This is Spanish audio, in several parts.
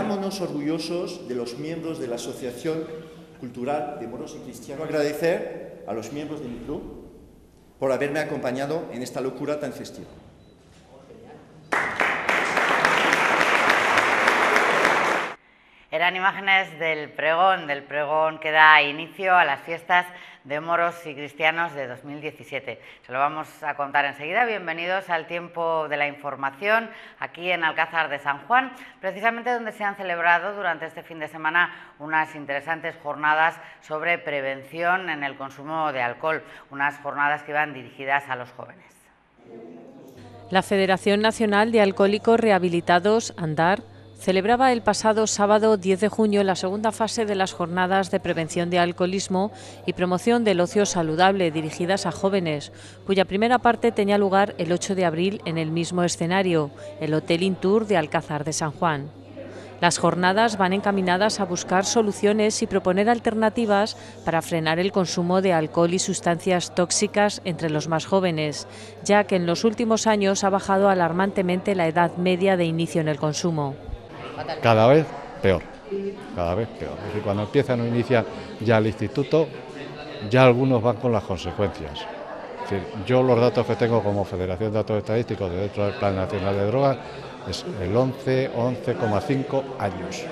Sintámonos orgullosos de los miembros de la Asociación Cultural de Moros y Cristianos. Agradecer a los miembros de mi club por haberme acompañado en esta locura tan festiva. Eran imágenes del pregón que da inicio a las fiestas de moros y cristianos de 2017. Se lo vamos a contar enseguida. Bienvenidos al tiempo de la información aquí en Alcázar de San Juan, precisamente donde se han celebrado durante este fin de semana unas interesantes jornadas sobre prevención en el consumo de alcohol, unas jornadas que iban dirigidas a los jóvenes. La Federación Nacional de Alcohólicos Rehabilitados, ANDAR, celebraba el pasado sábado 10 de junio la segunda fase de las jornadas de prevención de alcoholismo y promoción del ocio saludable dirigidas a jóvenes, cuya primera parte tenía lugar el 8 de abril en el mismo escenario, el Hotel Intour de Alcázar de San Juan. Las jornadas van encaminadas a buscar soluciones y proponer alternativas para frenar el consumo de alcohol y sustancias tóxicas entre los más jóvenes, ya que en los últimos años ha bajado alarmantemente la edad media de inicio en el consumo. Cada vez peor, cada vez peor. Es decir, cuando empiezan o inician ya el instituto, ya algunos van con las consecuencias. Es decir, yo los datos que tengo como Federación de Datos Estadísticos dentro del Plan Nacional de Drogas es el 11,5 años.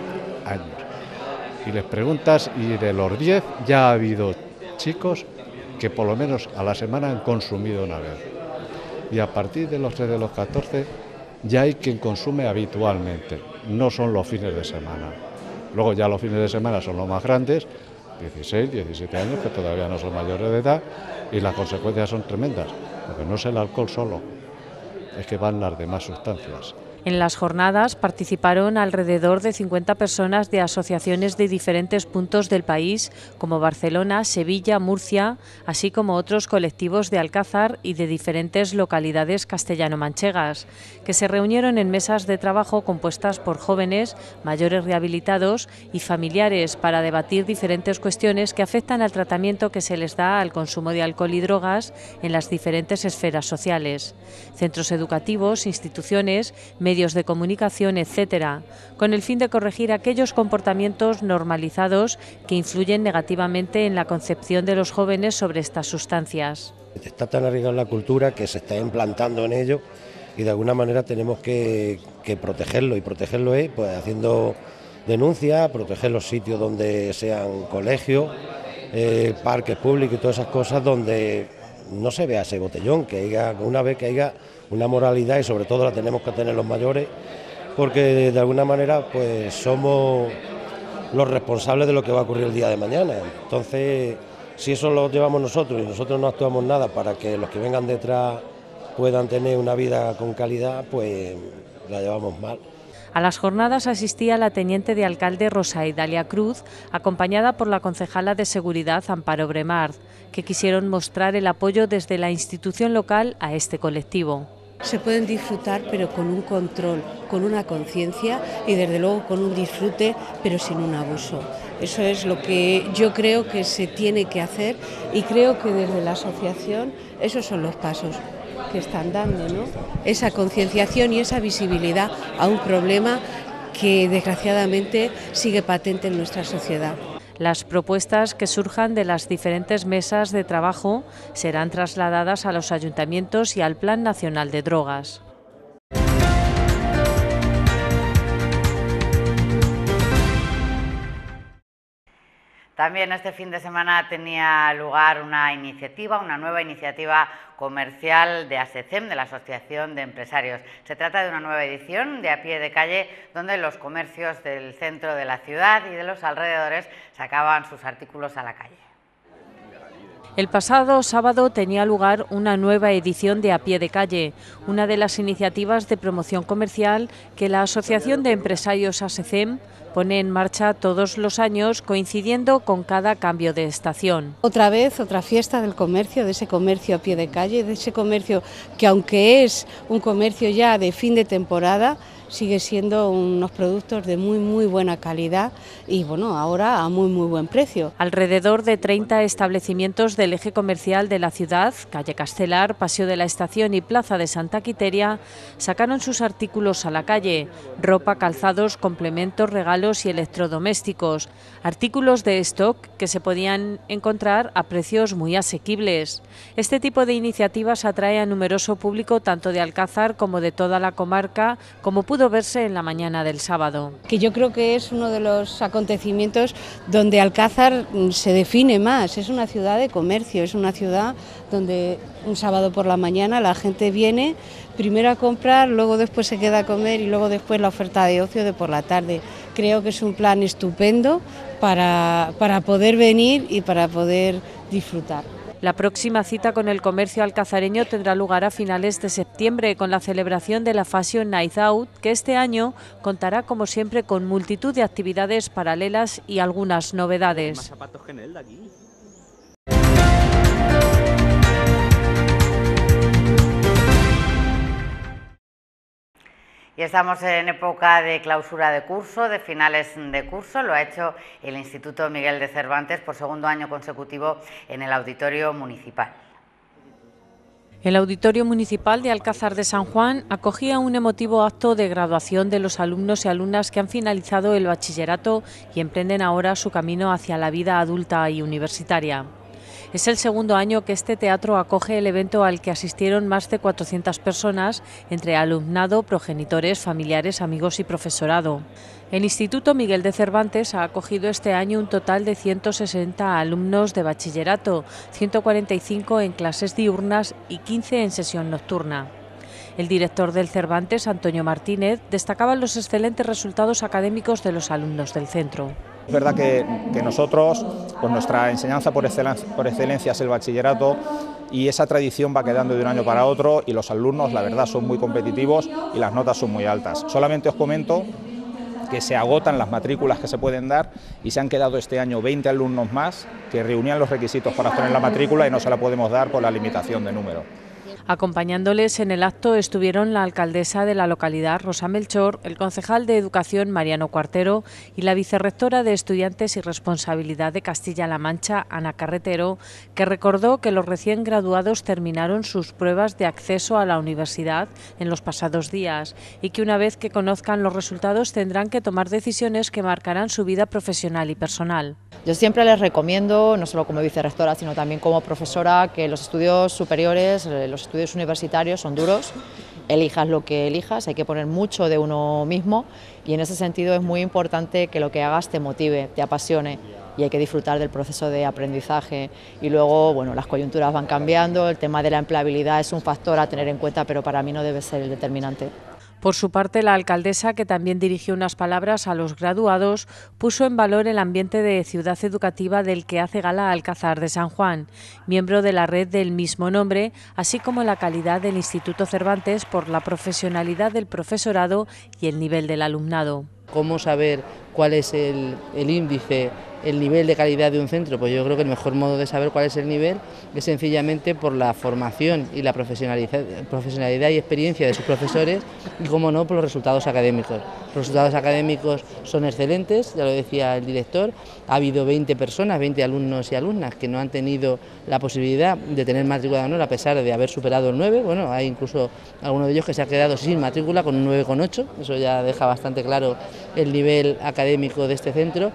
Y les preguntas, y de los 10 ya ha habido chicos que por lo menos a la semana han consumido una vez. Y a partir de los 3 de los 14 ya hay quien consume habitualmente, no son los fines de semana. Luego ya los fines de semana son los más grandes, 16, 17 años, que todavía no son mayores de edad, y las consecuencias son tremendas, porque no es el alcohol solo, es que van las demás sustancias. En las jornadas participaron alrededor de 50 personas de asociaciones de diferentes puntos del país, como Barcelona, Sevilla, Murcia, así como otros colectivos de Alcázar y de diferentes localidades castellano-manchegas, que se reunieron en mesas de trabajo compuestas por jóvenes, mayores rehabilitados y familiares para debatir diferentes cuestiones que afectan al tratamiento que se les da al consumo de alcohol y drogas en las diferentes esferas sociales, centros educativos, instituciones, medios de comunicación, etcétera, con el fin de corregir aquellos comportamientos normalizados que influyen negativamente en la concepción de los jóvenes sobre estas sustancias. Está tan arraigada la cultura que se está implantando en ello y de alguna manera tenemos que protegerlo, y protegerlo es pues haciendo denuncias, proteger los sitios donde sean colegios, parques públicos y todas esas cosas donde no se vea ese botellón, que haya, una vez que haya una moralidad, y sobre todo la tenemos que tener los mayores, porque de alguna manera pues somos los responsables de lo que va a ocurrir el día de mañana. Entonces, si eso lo llevamos nosotros y nosotros no actuamos nada para que los que vengan detrás puedan tener una vida con calidad, pues la llevamos mal. A las jornadas asistía la teniente de alcalde Rosa Idalia Cruz, acompañada por la concejala de Seguridad Amparo Bremard, que quisieron mostrar el apoyo desde la institución local a este colectivo. Se pueden disfrutar, pero con un control, con una conciencia y desde luego con un disfrute, pero sin un abuso. Eso es lo que yo creo que se tiene que hacer, y creo que desde la asociación esos son los pasos que están dando, ¿no? Esa concienciación y esa visibilidad a un problema que desgraciadamente sigue patente en nuestra sociedad. Las propuestas que surjan de las diferentes mesas de trabajo serán trasladadas a los ayuntamientos y al Plan Nacional de Drogas. También este fin de semana tenía lugar una nueva iniciativa comercial de ASECEM, de la Asociación de Empresarios. Se trata de una nueva edición de A Pie de Calle, donde los comercios del centro de la ciudad y de los alrededores sacaban sus artículos a la calle. El pasado sábado tenía lugar una nueva edición de A Pie de Calle, una de las iniciativas de promoción comercial que la Asociación de Empresarios ASECEM pone en marcha todos los años, coincidiendo con cada cambio de estación. Otra vez, otra fiesta del comercio, de ese comercio a pie de calle, de ese comercio que, aunque es un comercio ya de fin de temporada, sigue siendo unos productos de muy buena calidad y bueno, ahora a muy buen precio. Alrededor de 30 establecimientos del eje comercial de la ciudad, calle Castelar, Paseo de la Estación y Plaza de Santa Quiteria, sacaron sus artículos a la calle: ropa, calzados, complementos, regalos y electrodomésticos, artículos de stock que se podían encontrar a precios muy asequibles. Este tipo de iniciativas atrae a numeroso público tanto de Alcázar como de toda la comarca, como pudo verse en la mañana del sábado. Que yo creo que es uno de los acontecimientos donde Alcázar se define más, es una ciudad de comercio, es una ciudad donde un sábado por la mañana la gente viene primero a comprar, luego después se queda a comer y luego después la oferta de ocio de por la tarde. Creo que es un plan estupendo para poder venir y para poder disfrutar. La próxima cita con el comercio alcazareño tendrá lugar a finales de septiembre con la celebración de la Fashion Night Out, que este año contará como siempre con multitud de actividades paralelas y algunas novedades. Y estamos en época de clausura de curso, de finales de curso. Lo ha hecho el Instituto Miguel de Cervantes por segundo año consecutivo en el Auditorio Municipal. El Auditorio Municipal de Alcázar de San Juan acogía un emotivo acto de graduación de los alumnos y alumnas que han finalizado el bachillerato y emprenden ahora su camino hacia la vida adulta y universitaria. Es el segundo año que este teatro acoge el evento al que asistieron más de 400 personas, entre alumnado, progenitores, familiares, amigos y profesorado. El Instituto Miguel de Cervantes ha acogido este año un total de 160 alumnos de bachillerato, 145 en clases diurnas y 15 en sesión nocturna. El director del Cervantes, Antonio Martínez, destacaba los excelentes resultados académicos de los alumnos del centro. Es verdad que nosotros, pues nuestra enseñanza por excelencia es el bachillerato y esa tradición va quedando de un año para otro y los alumnos, la verdad, son muy competitivos y las notas son muy altas. Solamente os comento que se agotan las matrículas que se pueden dar y se han quedado este año 20 alumnos más que reunían los requisitos para obtener la matrícula y no se la podemos dar por la limitación de número. Acompañándoles en el acto estuvieron la alcaldesa de la localidad, Rosa Melchor, el concejal de Educación, Mariano Cuartero, y la vicerrectora de Estudiantes y Responsabilidad de Castilla-La Mancha, Ana Carretero, que recordó que los recién graduados terminaron sus pruebas de acceso a la universidad en los pasados días y que una vez que conozcan los resultados tendrán que tomar decisiones que marcarán su vida profesional y personal. Yo siempre les recomiendo, no solo como vicerrectora, sino también como profesora, que los estudios superiores, los estudios universitarios son duros, elijas lo que elijas, hay que poner mucho de uno mismo y en ese sentido es muy importante que lo que hagas te motive, te apasione y hay que disfrutar del proceso de aprendizaje y luego, bueno, las coyunturas van cambiando, el tema de la empleabilidad es un factor a tener en cuenta, pero para mí no debe ser el determinante. Por su parte, la alcaldesa, que también dirigió unas palabras a los graduados, puso en valor el ambiente de ciudad educativa del que hace gala Alcázar de San Juan, miembro de la red del mismo nombre, así como la calidad del Instituto Cervantes por la profesionalidad del profesorado y el nivel del alumnado. ¿Cómo saber cuál es el índice, el nivel de calidad de un centro? Pues yo creo que el mejor modo de saber cuál es el nivel es sencillamente por la formación y la profesionalidad y experiencia de sus profesores y, como no, por los resultados académicos. Los resultados académicos son excelentes, ya lo decía el director, ha habido 20 personas, 20 alumnos y alumnas que no han tenido la posibilidad de tener matrícula de honor a pesar de haber superado el 9, bueno, hay incluso algunos de ellos que se ha quedado sin matrícula con un 9,8, eso ya deja bastante claro el nivel académico de este centro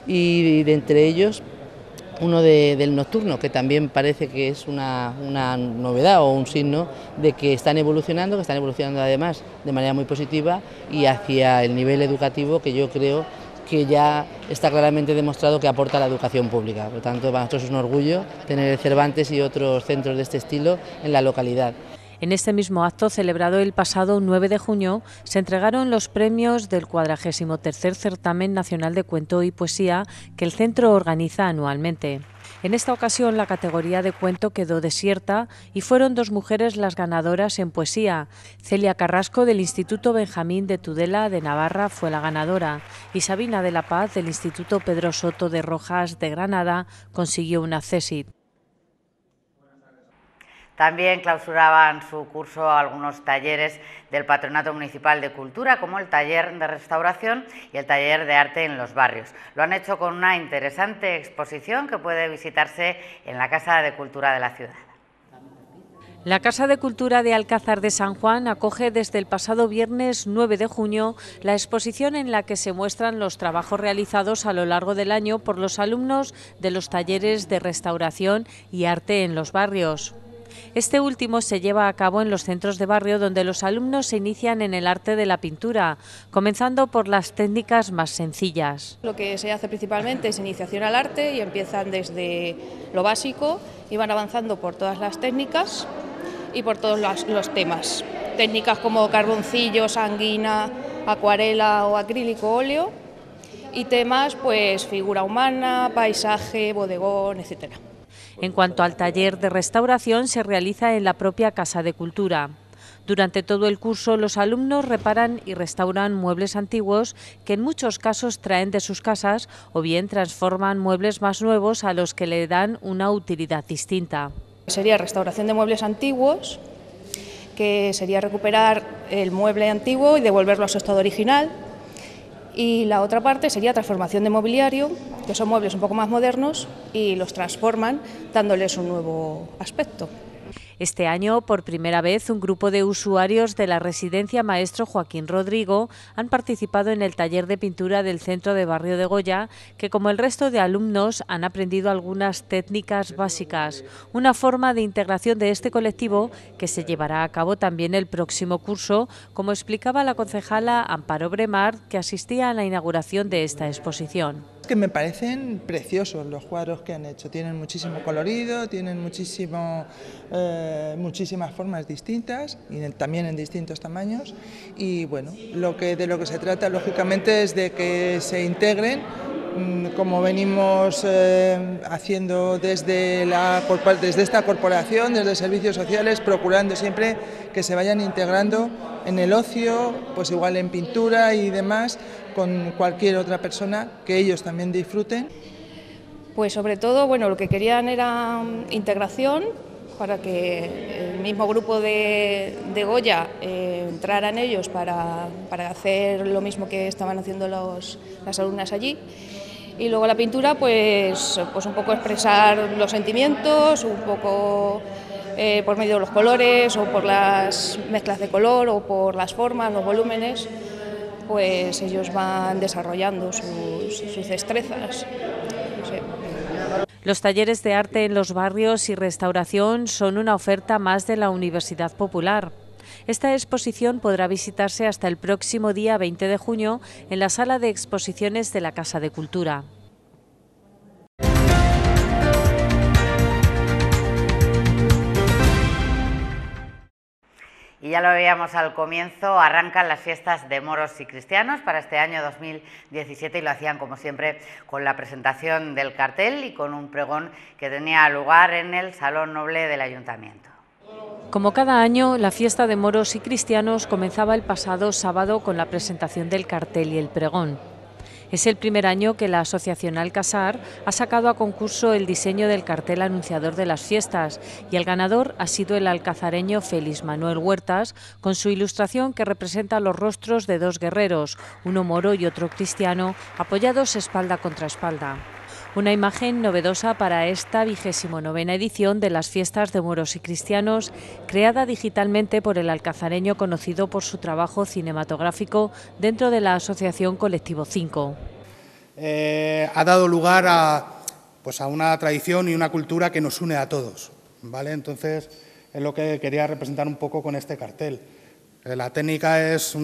y de entre ellos uno del nocturno, que también parece que es una novedad o un signo de que están evolucionando además de manera muy positiva y hacia el nivel educativo que yo creo que ya está claramente demostrado que aporta la educación pública. Por lo tanto, para nosotros es un orgullo tener el Cervantes y otros centros de este estilo en la localidad. En este mismo acto, celebrado el pasado 9 de junio, se entregaron los premios del 43º Certamen Nacional de Cuento y Poesía que el centro organiza anualmente. En esta ocasión la categoría de cuento quedó desierta y fueron 2 mujeres las ganadoras en poesía. Celia Carrasco del Instituto Benjamín de Tudela de Navarra fue la ganadora y Sabina de la Paz del Instituto Pedro Soto de Rojas de Granada consiguió un accésit. También clausuraban su curso algunos talleres del Patronato Municipal de Cultura, como el taller de restauración y el taller de arte en los barrios. Lo han hecho con una interesante exposición que puede visitarse en la Casa de Cultura de la ciudad. La Casa de Cultura de Alcázar de San Juan acoge desde el pasado viernes 9 de junio la exposición en la que se muestran los trabajos realizados a lo largo del año por los alumnos de los talleres de restauración y arte en los barrios. Este último se lleva a cabo en los centros de barrio, donde los alumnos se inician en el arte de la pintura, comenzando por las técnicas más sencillas. Lo que se hace principalmente es iniciación al arte y empiezan desde lo básico y van avanzando por todas las técnicas y por todos los temas. Técnicas como carboncillo, sanguina, acuarela o acrílico óleo, y temas pues figura humana, paisaje, bodegón, etcétera. En cuanto al taller de restauración, se realiza en la propia Casa de Cultura. Durante todo el curso, los alumnos reparan y restauran muebles antiguos que en muchos casos traen de sus casas, o bien transforman muebles más nuevos a los que le dan una utilidad distinta. Sería restauración de muebles antiguos, que sería recuperar el mueble antiguo y devolverlo a su estado original. Y la otra parte sería transformación de mobiliario, que son muebles un poco más modernos y los transforman dándoles un nuevo aspecto. Este año, por primera vez, un grupo de usuarios de la residencia Maestro Joaquín Rodrigo han participado en el taller de pintura del centro de Barrio de Goya, que como el resto de alumnos han aprendido algunas técnicas básicas, una forma de integración de este colectivo que se llevará a cabo también el próximo curso, como explicaba la concejala Amparo Bremar, que asistía a la inauguración de esta exposición. Que me parecen preciosos los cuadros que han hecho, tienen muchísimo colorido, tienen muchísimas formas distintas y también en distintos tamaños, y bueno, de lo que se trata lógicamente es de que se integren, como venimos haciendo desde esta corporación, desde servicios sociales, procurando siempre que se vayan integrando en el ocio, pues igual en pintura y demás, con cualquier otra persona, que ellos también disfruten. Pues sobre todo, bueno, lo que querían era integración, para que el mismo grupo de Goya entrara en ellos para hacer lo mismo que estaban haciendo las alumnas allí. Y luego la pintura, pues un poco expresar los sentimientos, un poco por medio de los colores o por las mezclas de color o por las formas, los volúmenes, pues ellos van desarrollando sus destrezas. No sé. Los talleres de arte en los barrios y restauración son una oferta más de la Universidad Popular. Esta exposición podrá visitarse hasta el próximo día 20 de junio en la sala de exposiciones de la Casa de Cultura. Y ya lo veíamos al comienzo, arrancan las fiestas de moros y cristianos para este año 2017 y lo hacían como siempre con la presentación del cartel y con un pregón que tenía lugar en el Salón Noble del Ayuntamiento. Como cada año, la fiesta de moros y cristianos comenzaba el pasado sábado con la presentación del cartel y el pregón. Es el primer año que la Asociación Alcázar ha sacado a concurso el diseño del cartel anunciador de las fiestas y el ganador ha sido el alcazareño Félix Manuel Huertas, con su ilustración que representa los rostros de dos guerreros, uno moro y otro cristiano, apoyados espalda contra espalda. Una imagen novedosa para esta 29ª edición de las fiestas de moros y cristianos, creada digitalmente por el alcazareño conocido por su trabajo cinematográfico dentro de la asociación Colectivo 5. Ha dado lugar a una tradición y una cultura que nos une a todos, ¿vale? Entonces, es lo que quería representar un poco con este cartel. La técnica es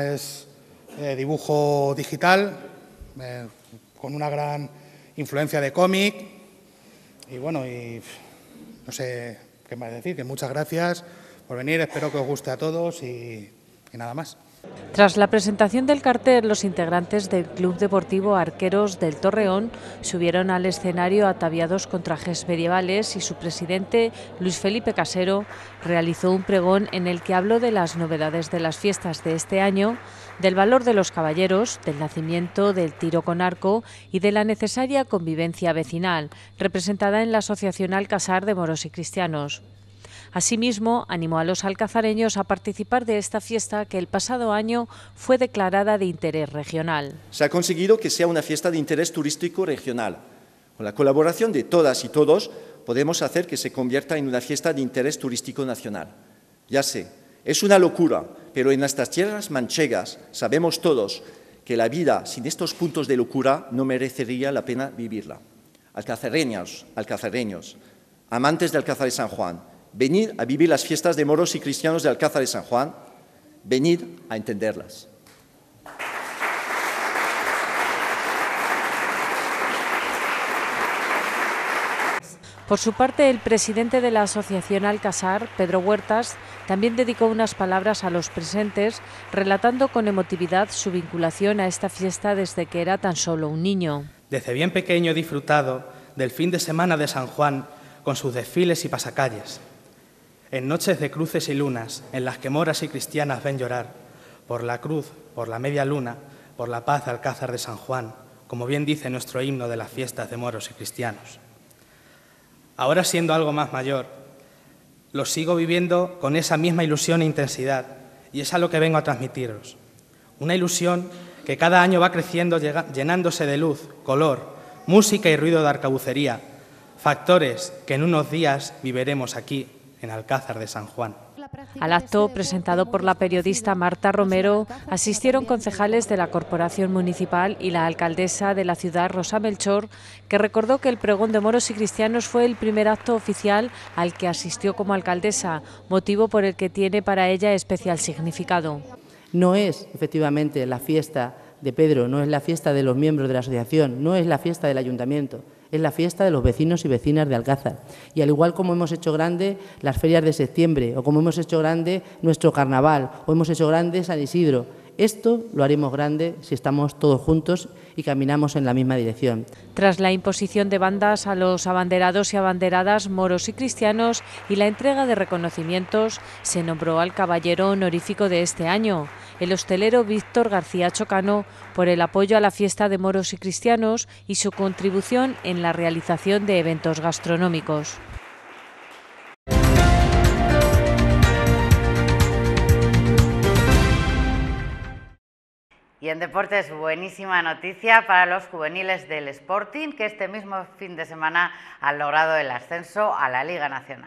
dibujo digital, con una gran influencia de cómic, y bueno, no sé qué más decir, que muchas gracias por venir, espero que os guste a todos y nada más. Tras la presentación del cartel, los integrantes del Club Deportivo Arqueros del Torreón subieron al escenario ataviados con trajes medievales y su presidente, Luis Felipe Casero, realizó un pregón en el que habló de las novedades de las fiestas de este año, del valor de los caballeros, del nacimiento del tiro con arco y de la necesaria convivencia vecinal, representada en la Asociación Alcázar de Moros y Cristianos. Asimismo, animó a los alcazareños a participar de esta fiesta que el pasado año fue declarada de interés regional. Se ha conseguido que sea una fiesta de interés turístico regional. Con la colaboración de todas y todos podemos hacer que se convierta en una fiesta de interés turístico nacional. Ya sé, es una locura, pero en nuestras tierras manchegas sabemos todos que la vida sin estos puntos de locura no merecería la pena vivirla. Alcazareños, amantes de Alcázar de San Juan, venid a vivir las fiestas de moros y cristianos de Alcázar de San Juan, venid a entenderlas. Por su parte, el presidente de la Asociación Alcázar, Pedro Huertas, también dedicó unas palabras a los presentes, relatando con emotividad su vinculación a esta fiesta desde que era tan solo un niño. Desde bien pequeño he disfrutado del fin de semana de San Juan con sus desfiles y pasacalles, en noches de cruces y lunas, en las que moras y cristianas ven llorar, por la cruz, por la media luna, por la paz de Alcázar de San Juan, como bien dice nuestro himno de las fiestas de moros y cristianos. Ahora, siendo algo más mayor, lo sigo viviendo con esa misma ilusión e intensidad, y es a lo que vengo a transmitiros. Una ilusión que cada año va creciendo, llenándose de luz, color, música y ruido de arcabucería, factores que en unos días viviremos aquí, en Alcázar de San Juan. Al acto, presentado por la periodista Marta Romero, asistieron concejales de la Corporación Municipal y la alcaldesa de la ciudad, Rosa Melchor, que recordó que el pregón de moros y cristianos fue el primer acto oficial al que asistió como alcaldesa, motivo por el que tiene para ella especial significado. No es, efectivamente, la fiesta de Pedro, no es la fiesta de los miembros de la asociación, no es la fiesta del ayuntamiento, es la fiesta de los vecinos y vecinas de Alcázar. Y al igual como hemos hecho grande las ferias de septiembre, o como hemos hecho grande nuestro carnaval, o hemos hecho grande San Isidro, esto lo haremos grande si estamos todos juntos y caminamos en la misma dirección. Tras la imposición de bandas a los abanderados y abanderadas moros y cristianos y la entrega de reconocimientos, se nombró al caballero honorífico de este año, el hostelero Víctor García Chocano, por el apoyo a la fiesta de moros y cristianos y su contribución en la realización de eventos gastronómicos. Y en deportes, buenísima noticia para los juveniles del Sporting, que este mismo fin de semana han logrado el ascenso a la Liga Nacional.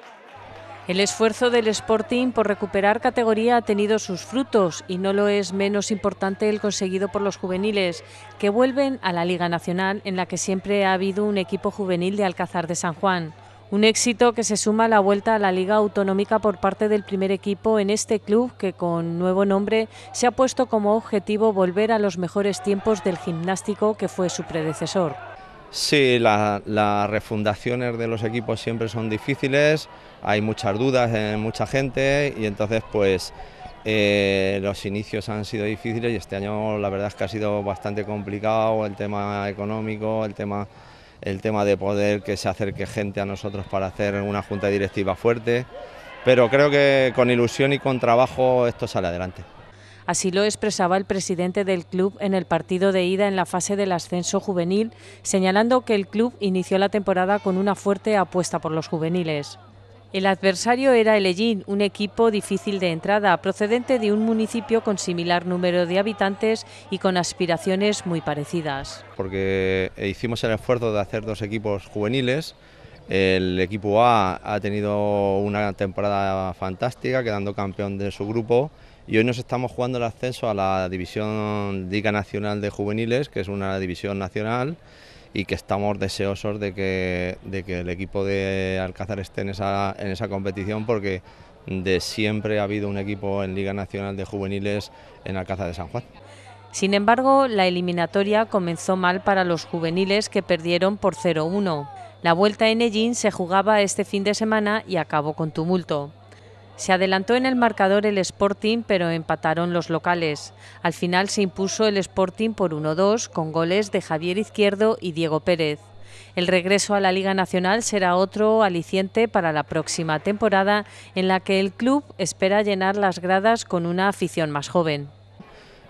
El esfuerzo del Sporting por recuperar categoría ha tenido sus frutos y no lo es menos importante el conseguido por los juveniles, que vuelven a la Liga Nacional, en la que siempre ha habido un equipo juvenil de Alcázar de San Juan. Un éxito que se suma a la vuelta a la Liga Autonómica por parte del primer equipo en este club que, con nuevo nombre, se ha puesto como objetivo volver a los mejores tiempos del gimnástico que fue su predecesor. Sí, las refundaciones de los equipos siempre son difíciles, hay muchas dudas en mucha gente y entonces pues los inicios han sido difíciles y este año la verdad es que ha sido bastante complicado el tema económico, el tema de poder que se acerque gente a nosotros para hacer una junta directiva fuerte, pero creo que con ilusión y con trabajo esto sale adelante. Así lo expresaba el presidente del club en el partido de ida en la fase del ascenso juvenil, señalando que el club inició la temporada con una fuerte apuesta por los juveniles. El adversario era el Ellín, un equipo difícil de entrada, procedente de un municipio con similar número de habitantes y con aspiraciones muy parecidas. Porque hicimos el esfuerzo de hacer dos equipos juveniles. El equipo A ha tenido una temporada fantástica, quedando campeón de su grupo, y hoy nos estamos jugando el ascenso a la división Liga Nacional de Juveniles, que es una división nacional, y que estamos deseosos de que el equipo de Alcázar esté en esa competición, porque de siempre ha habido un equipo en Liga Nacional de Juveniles en Alcázar de San Juan. Sin embargo, la eliminatoria comenzó mal para los juveniles, que perdieron por 0-1. La vuelta en Ellín se jugaba este fin de semana y acabó con tumulto. Se adelantó en el marcador el Sporting, pero empataron los locales. Al final se impuso el Sporting por 1-2 con goles de Javier Izquierdo y Diego Pérez. El regreso a la Liga Nacional será otro aliciente para la próxima temporada, en la que el club espera llenar las gradas con una afición más joven.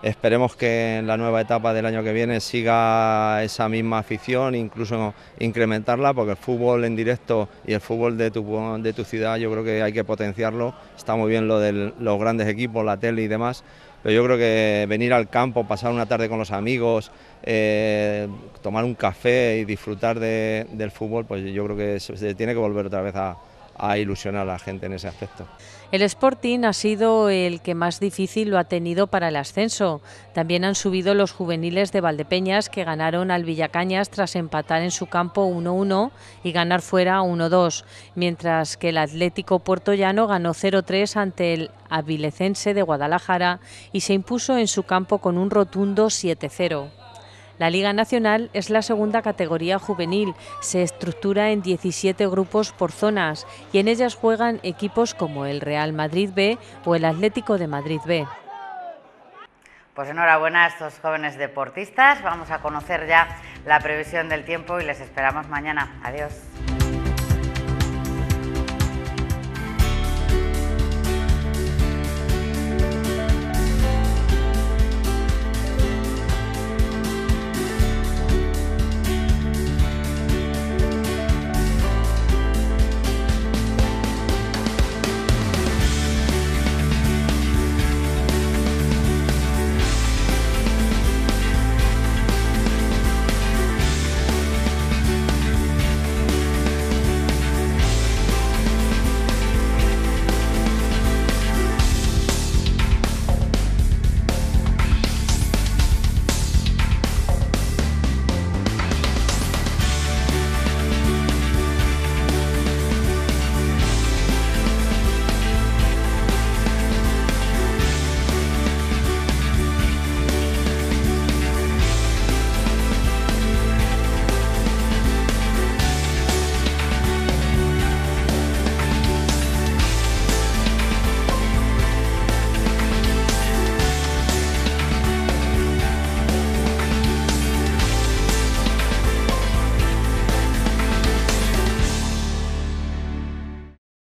Esperemos que en la nueva etapa del año que viene siga esa misma afición, incluso incrementarla, porque el fútbol en directo y el fútbol de tu ciudad yo creo que hay que potenciarlo. Está muy bien lo de los grandes equipos, la tele y demás, pero yo creo que venir al campo, pasar una tarde con los amigos, tomar un café y disfrutar del fútbol, pues yo creo que se tiene que volver otra vez a ilusionar a la gente en ese aspecto. El Sporting ha sido el que más difícil lo ha tenido para el ascenso. También han subido los juveniles de Valdepeñas, que ganaron al Villacañas tras empatar en su campo 1-1 y ganar fuera 1-2, mientras que el Atlético Puertollano ganó 0-3 ante el Avilecense de Guadalajara y se impuso en su campo con un rotundo 7-0. La Liga Nacional es la segunda categoría juvenil, se estructura en 17 grupos por zonas y en ellas juegan equipos como el Real Madrid B o el Atlético de Madrid B. Pues enhorabuena a estos jóvenes deportistas, vamos a conocer ya la previsión del tiempo y les esperamos mañana. Adiós.